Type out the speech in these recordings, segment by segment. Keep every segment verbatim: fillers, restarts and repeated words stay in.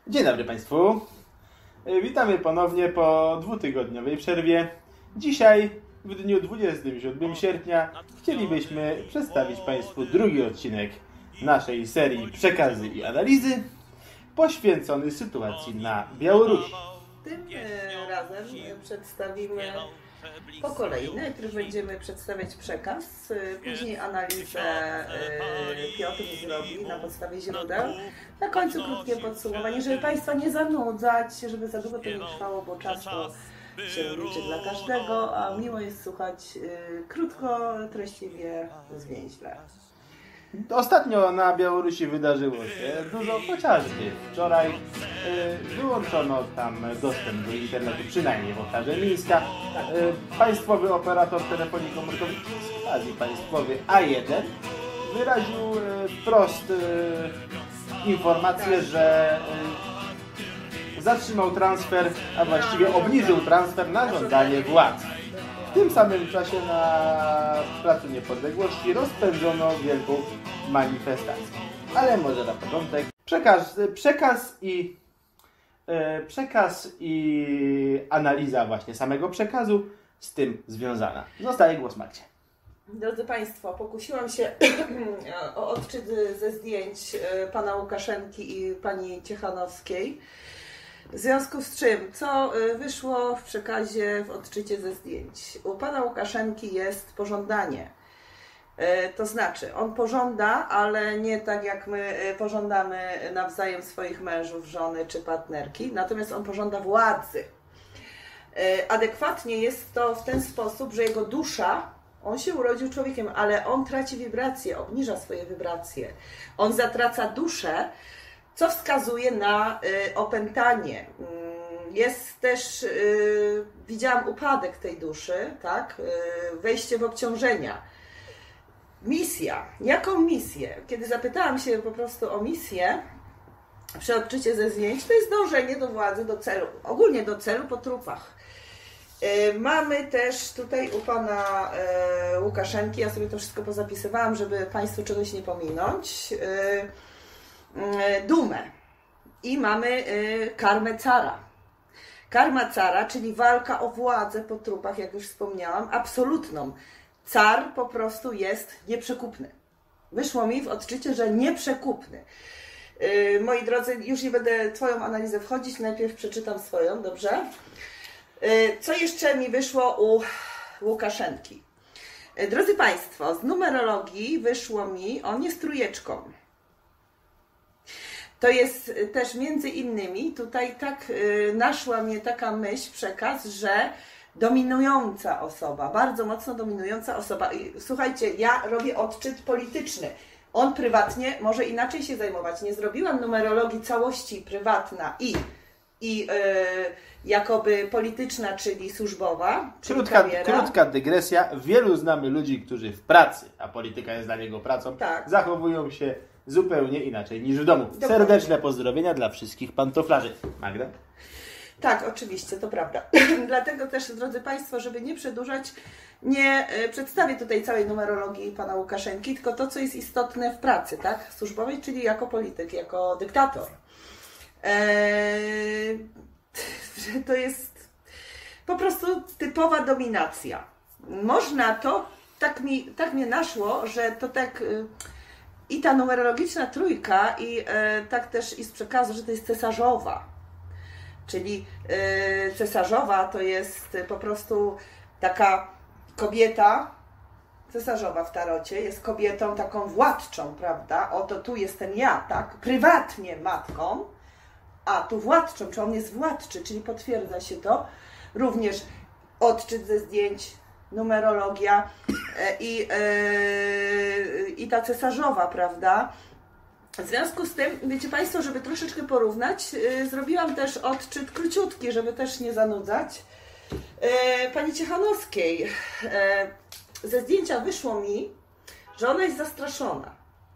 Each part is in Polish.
Dzień dobry Państwu. Witamy ponownie po dwutygodniowej przerwie. Dzisiaj, w dniu dwudziestego siódmego sierpnia, chcielibyśmy przedstawić Państwu drugi odcinek naszej serii Przekazy i analizy, poświęcony sytuacji na Białorusi. Tym razem przedstawimy po kolei. Najpierw będziemy przedstawiać przekaz, później analizę Piotr zrobi na podstawie źródeł. Na końcu krótkie podsumowanie, żeby Państwa nie zanudzać, żeby za długo to nie trwało, bo czas to się liczy dla każdego, a miło jest słuchać krótko, treściwie, zwięźle. Ostatnio na Białorusi wydarzyło się dużo, chociażby wczoraj y, wyłączono tam dostęp do internetu, przynajmniej w obszarze Mińska. Y, państwowy operator telefonii komórkowej, quasi państwowy A jeden, wyraził y, wprost y, informację, że y, zatrzymał transfer, a właściwie obniżył transfer na żądanie władz. W tym samym czasie na Placu Niepodległości rozpędzono wielką manifestację. Ale może na początek przekaz, przekaz i e, przekaz i analiza właśnie samego przekazu z tym związana. Zostaje głos Magdzie. Drodzy Państwo, pokusiłam się o odczyt ze zdjęć pana Łukaszenki i pani Ciechanowskiej. W związku z czym, co wyszło w przekazie w odczycie ze zdjęć? U pana Łukaszenki jest pożądanie. To znaczy, on pożąda, ale nie tak jak my pożądamy nawzajem swoich mężów, żony czy partnerki, natomiast on pożąda władzy. Adekwatnie jest to w ten sposób, że jego dusza, on się urodził człowiekiem, ale on traci wibracje, obniża swoje wibracje. On zatraca duszę, co wskazuje na y, opętanie. Jest też, y, widziałam upadek tej duszy, tak? Y, wejście w obciążenia. Misja. Jaką misję? Kiedy zapytałam się po prostu o misję przy odczycie ze zdjęć, to jest dążenie do władzy, do celu, ogólnie do celu po trupach. Y, mamy też tutaj u pana y, Łukaszenki, ja sobie to wszystko pozapisywałam, żeby Państwu czegoś nie pominąć, y, dumę i mamy karmę cara. Karma cara, czyli walka o władzę po trupach, jak już wspomniałam, absolutną. Car po prostu jest nieprzekupny. Wyszło mi w odczycie, że nieprzekupny. Moi drodzy, już nie będę Twoją analizę wchodzić, najpierw przeczytam swoją, dobrze? Co jeszcze mi wyszło u Łukaszenki? Drodzy Państwo, z numerologii wyszło mi, on jest trójeczką. To jest też między innymi, tutaj tak y, naszła mnie taka myśl, przekaz, że dominująca osoba, bardzo mocno dominująca osoba. I słuchajcie, ja robię odczyt polityczny. On prywatnie może inaczej się zajmować. Nie zrobiłam numerologii całości prywatna i, i y, jakoby polityczna, czyli służbowa. Czyli krótka, kariera. krótka dygresja. Wielu znamy ludzi, którzy w pracy, a polityka jest dla niego pracą, tak, zachowują się zupełnie inaczej niż w domu. Dokładnie. Serdeczne pozdrowienia dla wszystkich pantoflarzy. Magda? Tak, oczywiście, to prawda. Dlatego też, drodzy Państwo, żeby nie przedłużać, nie przedstawię tutaj całej numerologii pana Łukaszenki, tylko to, co jest istotne w pracy, tak, służbowej, czyli jako polityk, jako dyktator. Eee, to jest po prostu typowa dominacja. Można to, tak mi, tak mnie naszło, że to tak... I ta numerologiczna trójka, i e, tak też i z przekazu, że to jest cesarzowa. Czyli e, cesarzowa to jest po prostu taka kobieta, cesarzowa w tarocie, jest kobietą taką władczą, prawda? Oto tu jestem ja, tak? Prywatnie matką, a tu władczą, czy on jest władczy, czyli potwierdza się to. Również odczyt ze zdjęć, numerologia i, i ta cesarzowa, prawda? W związku z tym, wiecie Państwo, żeby troszeczkę porównać, zrobiłam też odczyt króciutki, żeby też nie zanudzać. Pani Ciechanowskiej, ze zdjęcia wyszło mi, że ona jest zastraszona.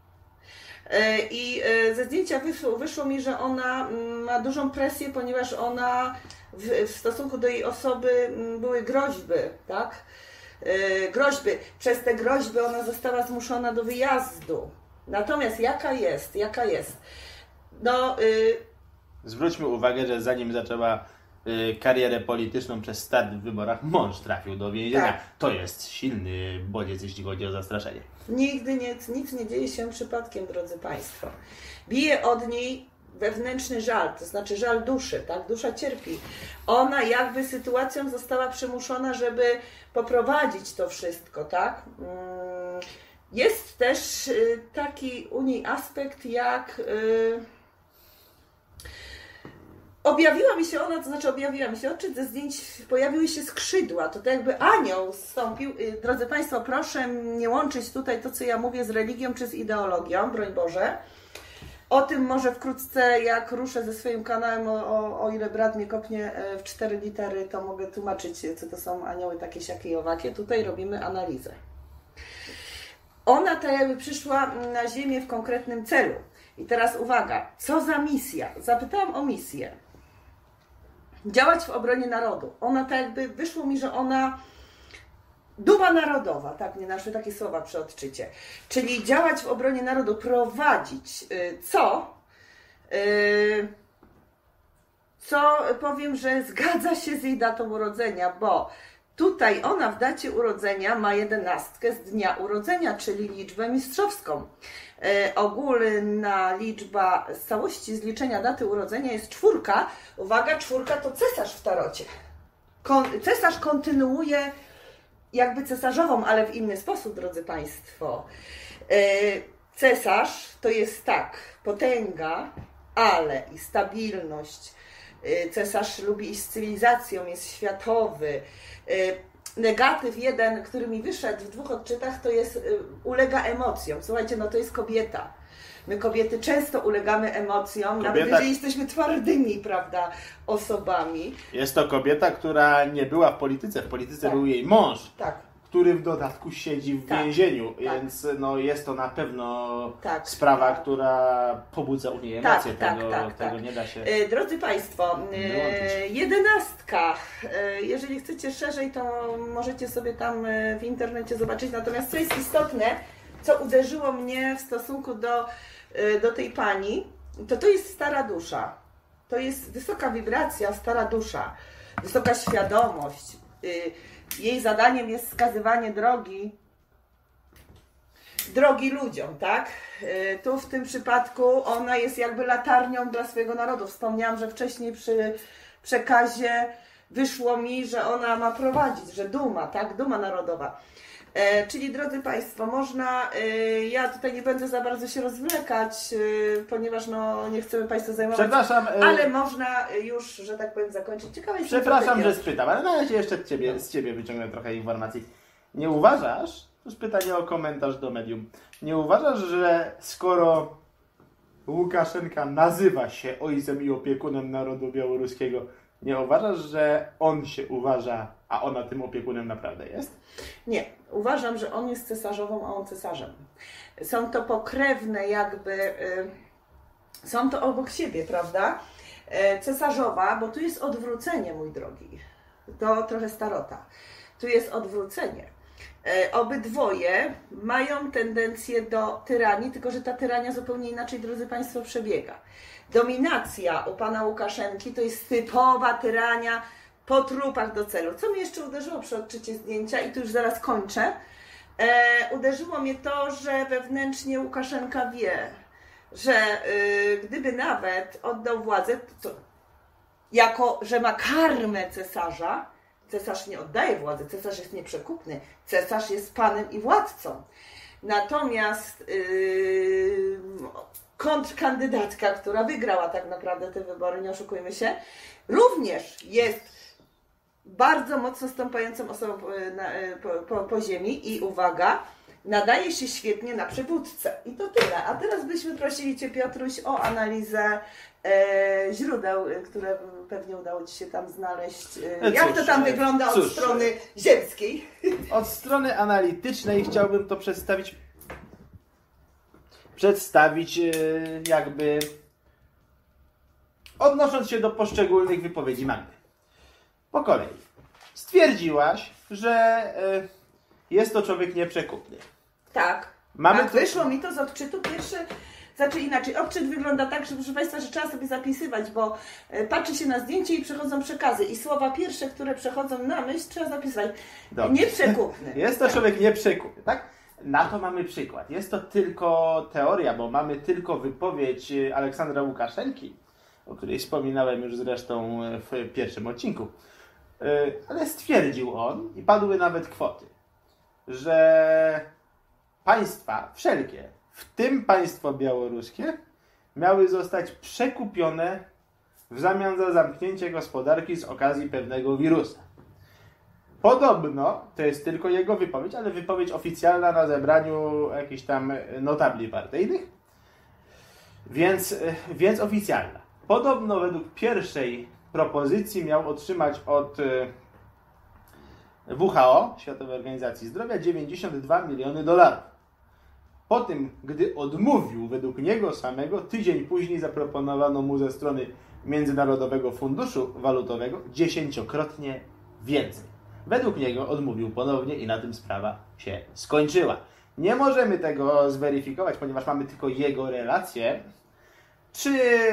I ze zdjęcia wyszło, wyszło mi, że ona ma dużą presję, ponieważ ona w, w stosunku do jej osoby były groźby, tak? Yy, groźby. Przez te groźby ona została zmuszona do wyjazdu. Natomiast jaka jest, jaka jest? No, yy, Zwróćmy uwagę, że zanim zaczęła y, karierę polityczną przez start w wyborach, mąż trafił do więzienia. Tak. To jest silny bodziec, jeśli chodzi o zastraszenie. Nigdy nic, nic nie dzieje się przypadkiem, drodzy Państwo. Bije od niej wewnętrzny żal, to znaczy żal duszy, tak? Dusza cierpi. Ona jakby sytuacją została przymuszona, żeby poprowadzić to wszystko, tak? Jest też taki u niej aspekt, jak objawiła mi się ona, to znaczy objawiła mi się odczyt ze zdjęć, pojawiły się skrzydła, to tak jakby anioł zstąpił. Drodzy Państwo, proszę nie łączyć tutaj to, co ja mówię, z religią czy z ideologią, broń Boże. O tym może wkrótce, jak ruszę ze swoim kanałem, o, o, o ile brat mnie kopnie w cztery litery, to mogę tłumaczyć, co to są anioły takie, siakie i owakie. Tutaj robimy analizę. Ona tak jakby przyszła na ziemię w konkretnym celu. I teraz uwaga, co za misja? Zapytałam o misję. Działać w obronie narodu. Ona tak jakby, wyszło mi, że ona... Duma narodowa, tak, nie naszły takie słowa przy odczycie. Czyli działać w obronie narodu, prowadzić, co? Co powiem, że zgadza się z jej datą urodzenia, bo tutaj ona w dacie urodzenia ma jedenastkę z dnia urodzenia, czyli liczbę mistrzowską. Ogólna liczba z całości zliczenia daty urodzenia jest czwórka. Uwaga, czwórka to cesarz w tarocie. Kon cesarz kontynuuje jakby cesarzową, ale w inny sposób, drodzy Państwo. Cesarz to jest tak, potęga, ale i stabilność. Cesarz lubi iść z cywilizacją, jest światowy. Negatyw jeden, który mi wyszedł w dwóch odczytach, to jest ulega emocjom. Słuchajcie, no to jest kobieta. My kobiety często ulegamy emocjom, kobieta, nawet jeżeli jesteśmy twardymi, prawda, osobami. Jest to kobieta, która nie była w polityce. W polityce tak. Był jej mąż, tak. który w dodatku siedzi w tak. więzieniu, tak. więc no, jest to na pewno tak. sprawa, tak. która pobudza u niej emocje. Tak, tego tak, tak, tego tak. nie da się. Drodzy Państwo, jedenastka. Jeżeli chcecie szerzej, to możecie sobie tam w internecie zobaczyć. Natomiast co jest istotne, co uderzyło mnie w stosunku do, do tej pani, to to jest stara dusza. To jest wysoka wibracja, stara dusza, wysoka świadomość. Jej zadaniem jest wskazywanie drogi, drogi ludziom, tak? Tu w tym przypadku ona jest jakby latarnią dla swojego narodu. Wspomniałam, że wcześniej przy przekazie wyszło mi, że ona ma prowadzić, że duma, tak? Duma narodowa. E, czyli drodzy Państwo, można, e, ja tutaj nie będę za bardzo się rozwlekać, e, ponieważ no, nie chcemy Państwa zajmować, Przepraszam, e... ale można już, że tak powiem, zakończyć. Ciekawe jest, Przepraszam, że spytam, ale na razie jeszcze ciebie, z Ciebie wyciągnę trochę informacji. Nie uważasz, to jest pytanie o komentarz do medium, nie uważasz, że skoro Łukaszenka nazywa się ojcem i opiekunem narodu białoruskiego, nie uważasz, że on się uważa, a ona tym opiekunem naprawdę jest? Nie. Uważam, że on jest cesarzową, a on cesarzem. Są to pokrewne jakby, y, są to obok siebie, prawda? E, cesarzowa, bo tu jest odwrócenie, mój drogi. To trochę starota. Tu jest odwrócenie. E, obydwoje mają tendencję do tyranii, tylko że ta tyrania zupełnie inaczej, drodzy Państwo, przebiega. Dominacja u pana Łukaszenki to jest typowa tyrania po trupach do celu. Co mnie jeszcze uderzyło przy odczycie zdjęcia, i tu już zaraz kończę, e, uderzyło mnie to, że wewnętrznie Łukaszenka wie, że y, gdyby nawet oddał władzę, to, to jako, że ma karmę cesarza, cesarz nie oddaje władzy, cesarz jest nieprzekupny, cesarz jest panem i władcą. Natomiast yy, kontrkandydatka, która wygrała tak naprawdę te wybory, nie oszukujmy się, również jest bardzo mocno stąpającą osobą na, po, po, po ziemi i uwaga, nadaje się świetnie na przywódcę. I to tyle. A teraz byśmy prosili Cię, Piotruś, o analizę e, źródeł, które pewnie udało Ci się tam znaleźć. E, jak to tam wygląda cóż, od strony ziemskiej? Od strony analitycznej chciałbym to przedstawić przedstawić e, jakby odnosząc się do poszczególnych wypowiedzi Magdy. Po kolei. Stwierdziłaś, że e, jest to człowiek nieprzekupny. Tak. Mamy tak, tu... wyszło mi to z odczytu. Pierwsze Znaczy inaczej, odczyt wygląda tak, że proszę Państwa, że trzeba sobie zapisywać, bo patrzy się na zdjęcie i przechodzą przekazy i słowa pierwsze, które przechodzą na myśl, trzeba zapisywać. Dobrze. Nieprzekupny. Jest to człowiek nieprzekupny, tak? Na to mamy przykład. Jest to tylko teoria, bo mamy tylko wypowiedź Aleksandra Łukaszenki, o której wspominałem już zresztą w pierwszym odcinku. Ale stwierdził on, i padły nawet kwoty, że państwa wszelkie, w tym państwo białoruskie, miały zostać przekupione w zamian za zamknięcie gospodarki z okazji pewnego wirusa. Podobno, to jest tylko jego wypowiedź, ale wypowiedź oficjalna na zebraniu jakichś tam notabli partyjnych, więc, więc oficjalna. Podobno według pierwszej propozycji miał otrzymać od W H O, Światowej Organizacji Zdrowia, dziewięćdziesiąt dwa miliony dolarów. Po tym, gdy odmówił według niego samego, tydzień później zaproponowano mu ze strony Międzynarodowego Funduszu Walutowego dziesięciokrotnie więcej. Według niego odmówił ponownie i na tym sprawa się skończyła. Nie możemy tego zweryfikować, ponieważ mamy tylko jego relacje. Czy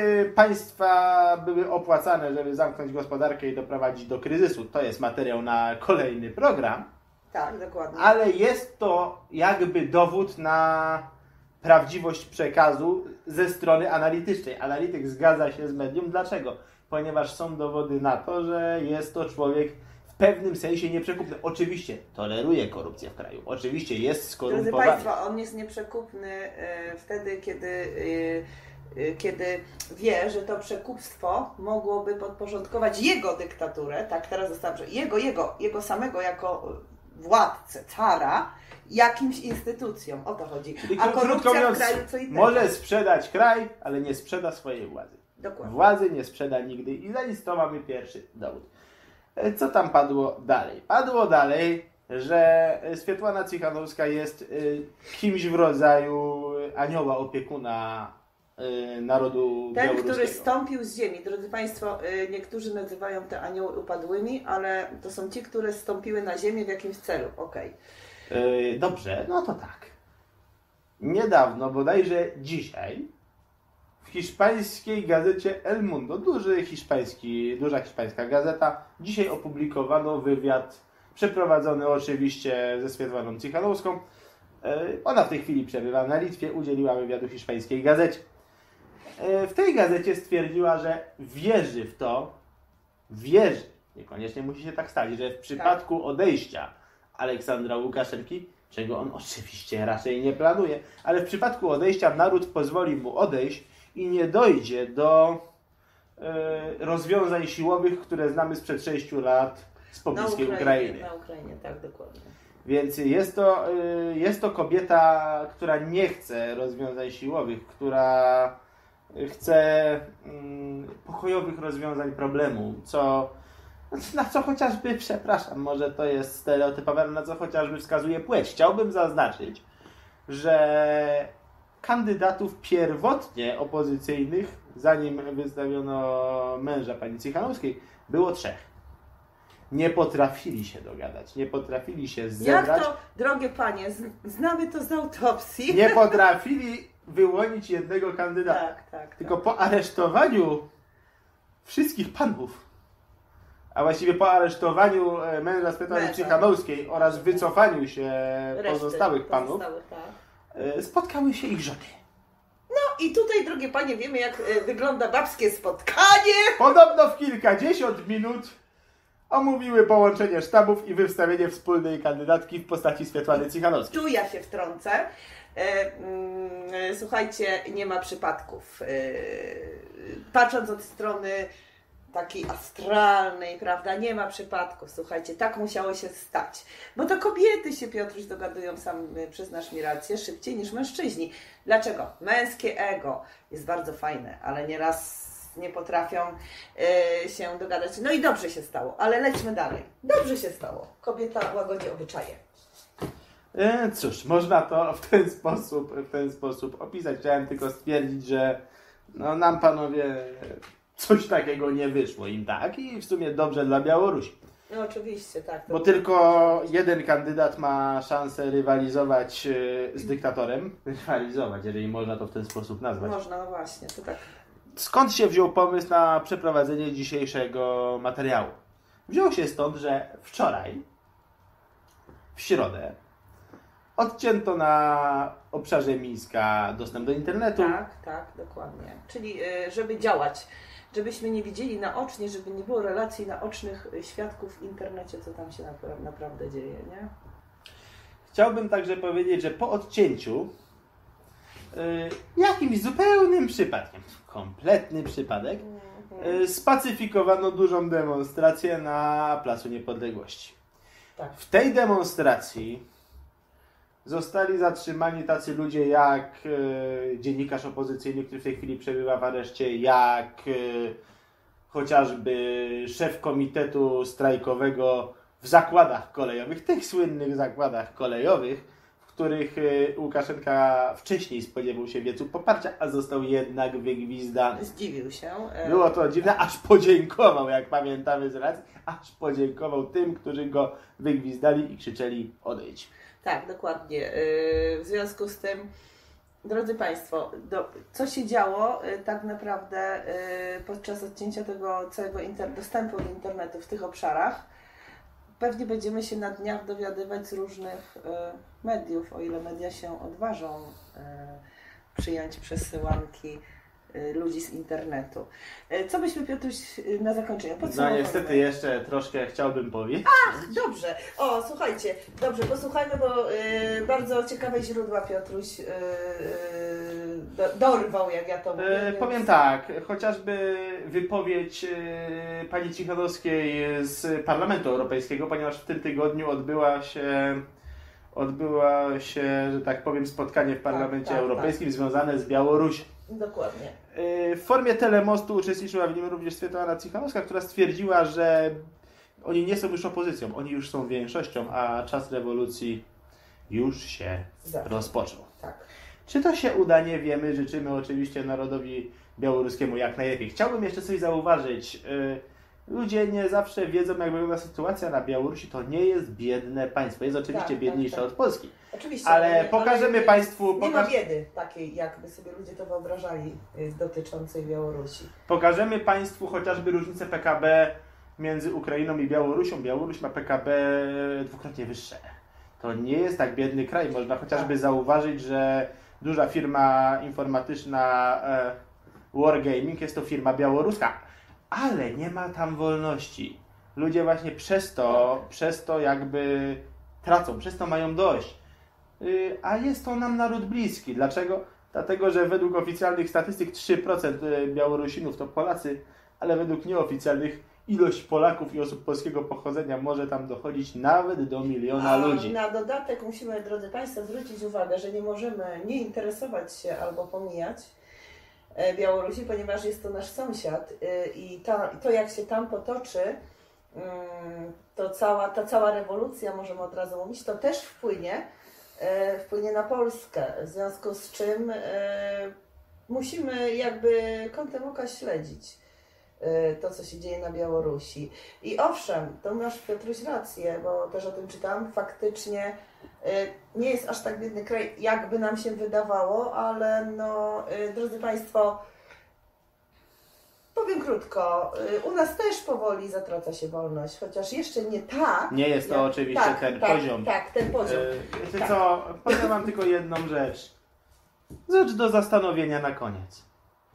państwa były opłacane, żeby zamknąć gospodarkę i doprowadzić do kryzysu? To jest materiał na kolejny program. Tak, dokładnie. Ale jest to jakby dowód na prawdziwość przekazu ze strony analitycznej. Analityk zgadza się z medium. Dlaczego? Ponieważ są dowody na to, że jest to człowiek w pewnym sensie nieprzekupny. Oczywiście toleruje korupcję w kraju. Oczywiście jest skorumpowany. Drodzy Państwo, on jest nieprzekupny y, wtedy, kiedy... Y, kiedy wie, że to przekupstwo mogłoby podporządkować jego dyktaturę, tak teraz zostało, że jego, jego, jego samego jako władcę, cara, jakimś instytucjom. O to chodzi. Czyli A krótko korupcja mówiąc, w kraju co innego. może sprzedać kraj, ale nie sprzeda swojej władzy. Dokładnie. Władzy nie sprzeda nigdy i za nic to mamy pierwszy dowód. Co tam padło dalej? Padło dalej, że Swiatłana Cichanouska jest kimś w rodzaju anioła opiekuna narodu Ten, białoruskiego. który stąpił z ziemi. Drodzy Państwo, niektórzy nazywają te anioły upadłymi, ale to są ci, które stąpiły na ziemię w jakimś celu. Okej. Okay. Dobrze, no to tak. Niedawno, bodajże dzisiaj, w hiszpańskiej gazecie El Mundo, duży hiszpański, duża hiszpańska gazeta, dzisiaj opublikowano wywiad przeprowadzony oczywiście ze Swiatłaną Cichanouską. Ona w tej chwili przebywa na Litwie, udzieliła wywiadu hiszpańskiej gazecie. W tej gazecie stwierdziła, że wierzy w to, wierzy, niekoniecznie musi się tak stać, że w przypadku odejścia Aleksandra Łukaszenki, czego on oczywiście raczej nie planuje, ale w przypadku odejścia naród pozwoli mu odejść i nie dojdzie do e, rozwiązań siłowych, które znamy sprzed sześciu lat z pobliskiej na Ukrainy. Ukrainie. Na Ukrainie, tak, dokładnie. Więc jest to, jest to kobieta, która nie chce rozwiązań siłowych, która chce pokojowych rozwiązań problemu, co, na co chociażby, przepraszam, może to jest stereotypowe, ale na co chociażby wskazuje płeć. Chciałbym zaznaczyć, że kandydatów pierwotnie opozycyjnych, zanim wystawiono męża pani Cichanouskiej, było trzech. Nie potrafili się dogadać, nie potrafili się zebrać. Jak to, drogie panie, znamy to z autopsji. Nie potrafili wyłonić jednego kandydata. Tak, tak. Tylko tak. po aresztowaniu wszystkich panów, a właściwie po aresztowaniu męża Swiatłany Cichanouskiej oraz wycofaniu się Reszty pozostałych panów, pozostałych, tak. spotkały się ich żony. No i tutaj, drogie panie, wiemy, jak wygląda babskie spotkanie. Podobno w kilkadziesiąt minut omówiły połączenie sztabów i wystawienie wspólnej kandydatki w postaci Swiatłany Cichanouskiej. Tu ja się wtrącę. Słuchajcie, nie ma przypadków. Patrząc od strony takiej astralnej, prawda, nie ma przypadków. Słuchajcie, tak musiało się stać. Bo to kobiety się, Piotruś, dogadują, sam przyznasz mi rację, szybciej niż mężczyźni. Dlaczego? Męskie ego jest bardzo fajne, ale nieraz nie potrafią y, się dogadać. No i dobrze się stało, ale lećmy dalej. Dobrze się stało. Kobieta łagodzi obyczaje. E, cóż, można to w ten sposób, w ten sposób opisać. Chciałem tylko stwierdzić, że no, nam, panowie, coś takiego nie wyszło im tak i w sumie dobrze dla Białorusi. No oczywiście, tak. To Bo tylko jeden kandydat ma szansę rywalizować e, z dyktatorem. Rywalizować, jeżeli można to w ten sposób nazwać. Można, no właśnie, to tak. Skąd się wziął pomysł na przeprowadzenie dzisiejszego materiału? Wziął się stąd, że wczoraj, w środę, odcięto na obszarze Mińska dostęp do internetu. Tak, tak, dokładnie. Czyli y, żeby działać, żebyśmy nie widzieli naocznie, żeby nie było relacji naocznych y, świadków w internecie, co tam się napra- naprawdę dzieje, nie? Chciałbym także powiedzieć, że po odcięciu y, jakimś zupełnym przypadkiem, kompletny przypadek, y, spacyfikowano dużą demonstrację na Placu Niepodległości. Tak. W tej demonstracji zostali zatrzymani tacy ludzie jak e, dziennikarz opozycyjny, który w tej chwili przebywa w areszcie, jak e, chociażby szef komitetu strajkowego w zakładach kolejowych, tych słynnych zakładach kolejowych, w których e, Łukaszenka wcześniej spodziewał się wiecu poparcia, a został jednak wygwizdany. Zdziwił się. e, Było to dziwne, aż podziękował, jak pamiętamy z racji, aż podziękował tym, którzy go wygwizdali i krzyczeli odejdź. Tak, dokładnie. Yy, W związku z tym, drodzy Państwo, do, co się działo yy, tak naprawdę yy, podczas odcięcia tego całego inter, dostępu do internetu w tych obszarach, pewnie będziemy się na dniach dowiadywać z różnych yy, mediów, o ile media się odważą yy, przyjąć przesyłanki yy, ludzi z internetu. Yy, Co byśmy, Piotruś, yy, na zakończenie No podsumowali? niestety jeszcze troszkę chciałbym powiedzieć. Dobrze. O, słuchajcie, dobrze, posłuchajmy, bo y, bardzo ciekawe źródła Piotruś y, y, do, dorwał, jak ja to mówię. E, więc- powiem tak, chociażby wypowiedź e, pani Cichanowskiej z Parlamentu Europejskiego, ponieważ w tym tygodniu odbyła się, odbyła się, że tak powiem, spotkanie w Parlamencie tak, Europejskim związane z Białorusią. Dokładnie. E, w formie telemostu uczestniczyła w nim również Swietlana Cichanowska, która stwierdziła, że oni nie są już opozycją, oni już są większością, a czas rewolucji już się Zaczął. rozpoczął. Tak. Czy to się uda, nie wiemy. Życzymy oczywiście narodowi białoruskiemu jak najlepiej. Chciałbym jeszcze coś zauważyć. Yy, Ludzie nie zawsze wiedzą, jak wygląda sytuacja na Białorusi. To nie jest biedne państwo. Jest oczywiście Tak, biedniejsze tak, tak. od Polski. Oczywiście. Ale pokażemy ale Państwu... Nie ma Pokaż... biedy takiej, jakby sobie ludzie to wyobrażali, y, dotyczącej Białorusi. Pokażemy Państwu chociażby różnicę P K B między Ukrainą i Białorusią. Białoruś ma P K B dwukrotnie wyższe. To nie jest tak biedny kraj. Można chociażby Tak. zauważyć, że duża firma informatyczna e, Wargaming jest to firma białoruska, ale nie ma tam wolności. Ludzie właśnie przez to, przez to jakby tracą, przez to mają dość. Y, a jest to nam naród bliski. Dlaczego? Dlatego, że według oficjalnych statystyk trzy procent Białorusinów to Polacy, ale według nieoficjalnych ilość Polaków i osób polskiego pochodzenia może tam dochodzić nawet do miliona A ludzi. na dodatek musimy, drodzy Państwo, zwrócić uwagę, że nie możemy nie interesować się albo pomijać e, Białorusi, ponieważ jest to nasz sąsiad e, i ta, to, jak się tam potoczy, mm, to cała, ta cała rewolucja, możemy od razu mówić, to też wpłynie, e, wpłynie na Polskę, w związku z czym e, musimy jakby kątem oka śledzić to, co się dzieje na Białorusi. I owszem, to masz, Piotruś, rację, bo też o tym czytam, faktycznie y, nie jest aż tak biedny kraj, jakby nam się wydawało, ale no, y, drodzy Państwo, powiem krótko, y, u nas też powoli zatraca się wolność, chociaż jeszcze nie tak. Nie jest to jak- oczywiście tak, ten tak, poziom. Tak, ten poziom. E, Wiecie Tak. co, powiem Wam tylko jedną rzecz. Rzecz do zastanowienia na koniec.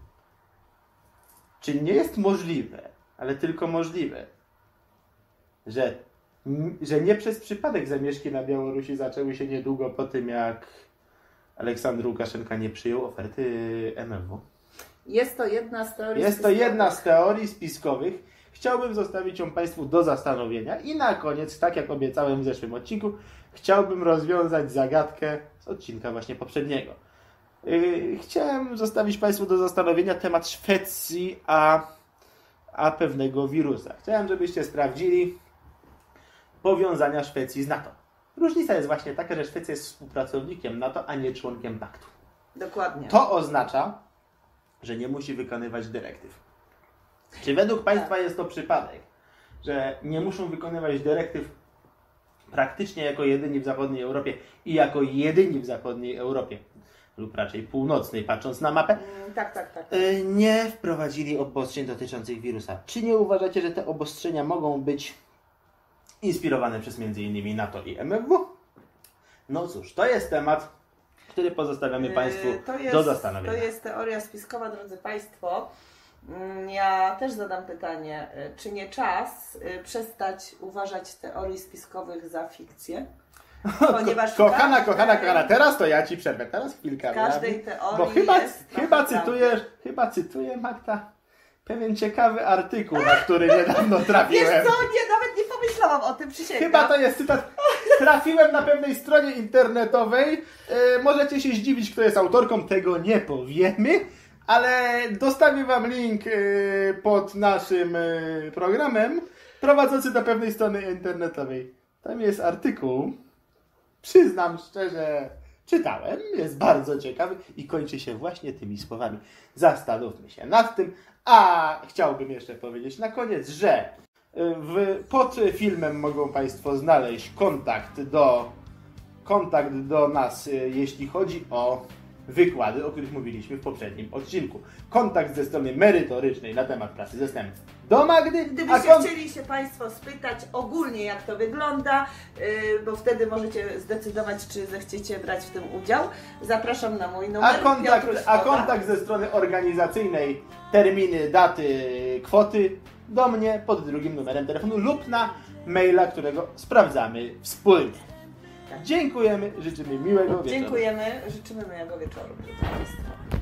Czy nie jest możliwe, ale tylko możliwe, że, że nie przez przypadek zamieszki na Białorusi zaczęły się niedługo po tym, jak Aleksandr Łukaszenka nie przyjął oferty M F W? Jest to jedna z teorii Jest to spiskowych. jedna z teorii spiskowych. Chciałbym zostawić ją Państwu do zastanowienia. I na koniec, tak jak obiecałem w zeszłym odcinku, chciałbym rozwiązać zagadkę z odcinka właśnie poprzedniego. Yy, chciałem zostawić Państwu do zastanowienia temat Szwecji, a, a pewnego wirusa. Chciałem, żebyście sprawdzili powiązania Szwecji z NATO. Różnica jest właśnie taka, że Szwecja jest współpracownikiem NATO, a nie członkiem paktu. Dokładnie. To oznacza, że nie musi wykonywać dyrektyw. Czy według Państwa jest to przypadek, że nie muszą wykonywać dyrektyw praktycznie jako jedyni w zachodniej Europie i jako jedyni w zachodniej Europie, lub raczej północnej, patrząc na mapę, Mm, tak, tak, tak. y, nie wprowadzili obostrzeń dotyczących wirusa. Czy nie uważacie, że te obostrzenia mogą być inspirowane przez między innymi NATO i M F W? No cóż, to jest temat, który pozostawiamy Państwu Yy, to jest, do zastanowienia. To jest teoria spiskowa, drodzy Państwo. Mm, Ja też zadam pytanie, y, czy nie czas y, przestać uważać teorii spiskowych za fikcję? Ponieważ w Kochana, każdej- kochana, kochana, teraz to ja Ci przerwę, teraz chwilkę. W każdej Robi, teorii Bo chyba, jest chyba trochę cytujesz, chyba cytuję, Magda, pewien ciekawy artykuł, na który niedawno Wiesz trafiłem. co, nie, nawet nie pomyślałam o tym, przysięgam. Chyba to jest cytat. Trafiłem na pewnej stronie internetowej. E, możecie się zdziwić, kto jest autorką, tego nie powiemy, ale dostawię Wam link e, pod naszym e, programem prowadzący do pewnej strony internetowej. Tam jest artykuł. Przyznam szczerze, czytałem, jest bardzo ciekawy i kończy się właśnie tymi słowami. Zastanówmy się nad tym, a chciałbym jeszcze powiedzieć na koniec, że w, pod filmem mogą Państwo znaleźć kontakt do, kontakt do nas, jeśli chodzi o wykłady, o których mówiliśmy w poprzednim odcinku. Kontakt ze strony merytorycznej na temat pracy zastępczej do Magdy. a Gdybyście kon- chcieli się Państwo spytać ogólnie, jak to wygląda, yy, bo wtedy możecie zdecydować, czy zechciecie brać w tym udział, zapraszam na mój numer. A kontakt, Piotruś a Mowa. kontakt ze strony organizacyjnej, terminy, daty, kwoty do mnie pod drugim numerem telefonu lub na maila, którego sprawdzamy wspólnie. Dziękujemy, życzymy miłego wieczoru. Dziękujemy, życzymy miłego wieczoru. Proszę Państwa.